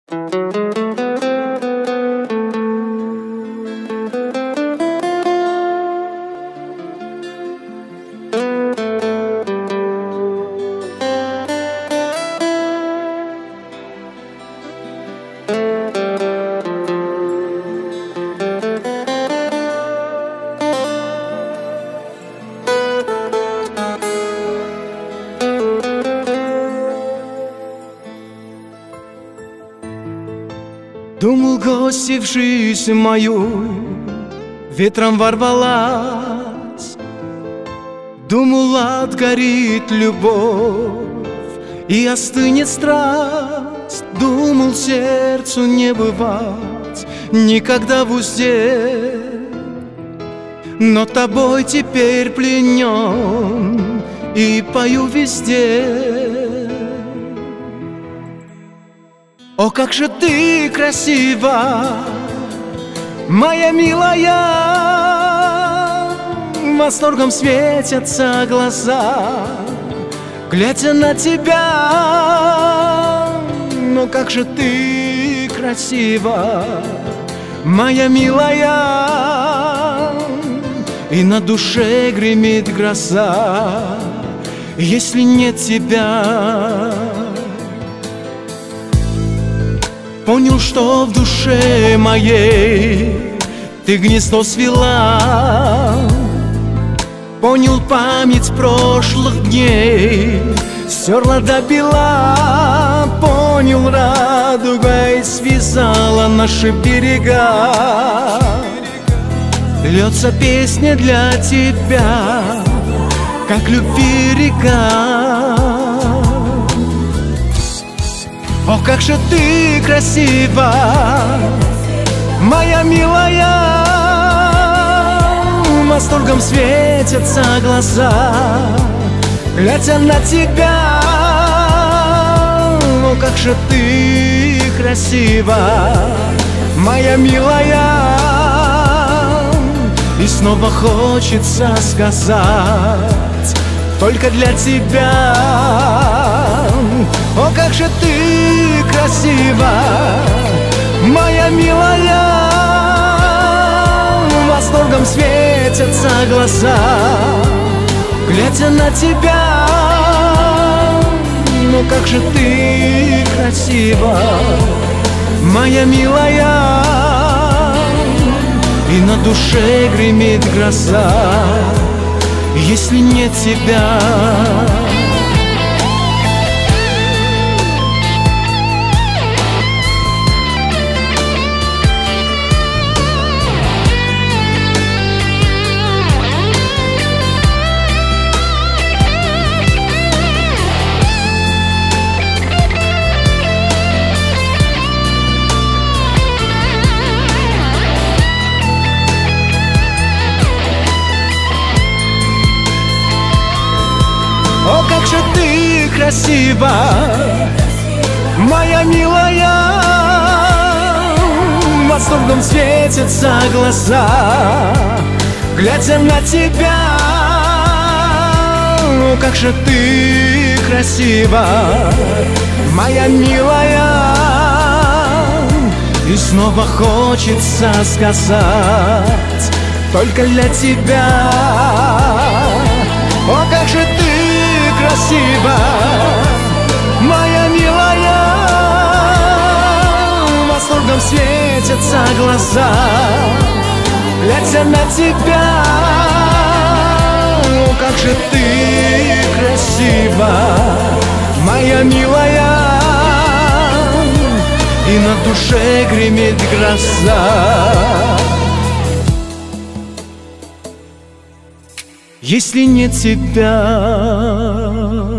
Думал, гостья в жизнь мою ветром ворвалась, думал, отгорит любовь и остынет страсть, думал, сердцу не бывать никогда в узде, но тобой теперь пленен и пою везде. О, как же ты красива, моя милая! Восторгом светятся глаза, глядя на тебя. Но как же ты красива, моя милая! И на душе гремит гроза, если нет тебя. Понял, что в душе моей ты гнездо свела, понял, память прошлых дней стерла до бела, понял, радугой связала наши берега. Льется песня для тебя, как любви река. О, как же ты красива, моя милая! Восторгом светятся глаза, глядя на тебя. О, как же ты красива, моя милая! И снова хочется сказать только для тебя. О, как же ты красива, моя милая! Восторгом светятся глаза, глядя на тебя. Ну как же ты красива, моя милая! И на душе гремит гроза, если нет тебя. О, как же ты красива, моя милая! Восторгом светятся глаза, глядя на тебя. О, как же ты красива, моя милая! И снова хочется сказать только для тебя. О, как же ты красива, моя милая! Восторгом светятся глаза, глядя на тебя. О, как же ты красива, моя милая! И на душе гремит гроза, если нет тебя.